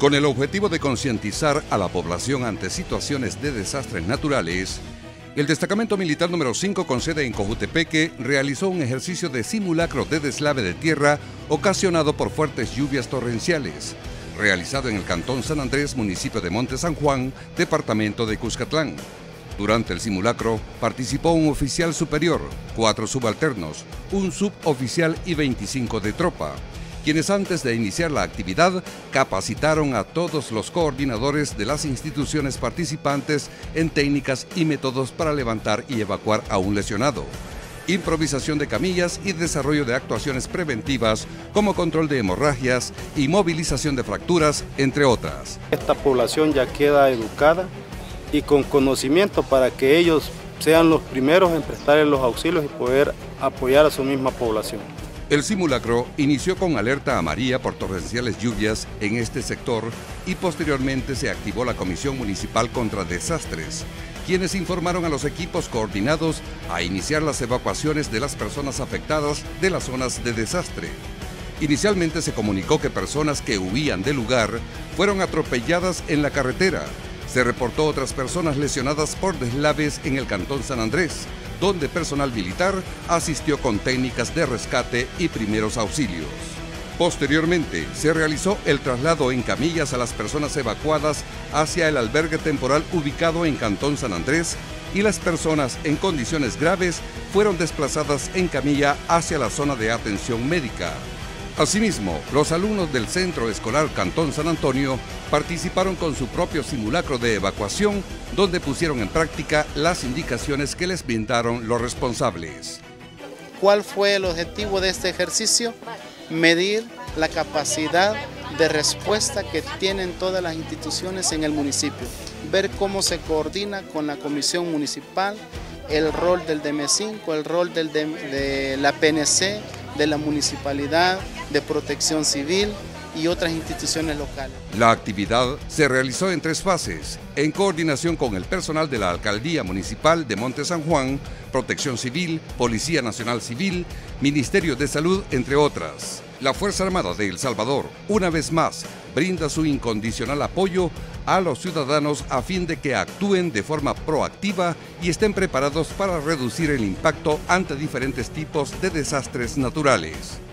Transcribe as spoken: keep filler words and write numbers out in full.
Con el objetivo de concientizar a la población ante situaciones de desastres naturales, el Destacamento Militar número cinco con sede en Cojutepeque realizó un ejercicio de simulacro de deslave de tierra ocasionado por fuertes lluvias torrenciales, realizado en el Cantón San Andrés, municipio de Monte San Juan, departamento de Cuscatlán. Durante el simulacro participó un oficial superior, cuatro subalternos, un suboficial y veinticinco de tropa, quienes antes de iniciar la actividad capacitaron a todos los coordinadores de las instituciones participantes en técnicas y métodos para levantar y evacuar a un lesionado, improvisación de camillas y desarrollo de actuaciones preventivas como control de hemorragias y movilización de fracturas, entre otras. Esta población ya queda educada y con conocimiento para que ellos sean los primeros en prestarles los auxilios y poder apoyar a su misma población. El simulacro inició con alerta amarilla por torrenciales lluvias en este sector y posteriormente se activó la Comisión Municipal contra Desastres, quienes informaron a los equipos coordinados a iniciar las evacuaciones de las personas afectadas de las zonas de desastre. Inicialmente se comunicó que personas que huían del lugar fueron atropelladas en la carretera. Se reportó otras personas lesionadas por deslaves en el Cantón San Andrés, donde personal militar asistió con técnicas de rescate y primeros auxilios. Posteriormente, se realizó el traslado en camillas a las personas evacuadas hacia el albergue temporal ubicado en Cantón San Andrés y las personas en condiciones graves fueron desplazadas en camilla hacia la zona de atención médica. Asimismo, los alumnos del Centro Escolar Cantón San Antonio participaron con su propio simulacro de evacuación, donde pusieron en práctica las indicaciones que les brindaron los responsables. ¿Cuál fue el objetivo de este ejercicio? Medir la capacidad de respuesta que tienen todas las instituciones en el municipio, ver cómo se coordina con la Comisión Municipal, el rol del D M cinco, el rol del de, de la P N C, de la Municipalidad, de Protección Civil y otras instituciones locales. La actividad se realizó en tres fases, en coordinación con el personal de la Alcaldía Municipal de Monte San Juan, Protección Civil, Policía Nacional Civil, Ministerio de Salud, entre otras. La Fuerza Armada de El Salvador, una vez más, brinda su incondicional apoyo a los ciudadanos a fin de que actúen de forma proactiva y estén preparados para reducir el impacto ante diferentes tipos de desastres naturales.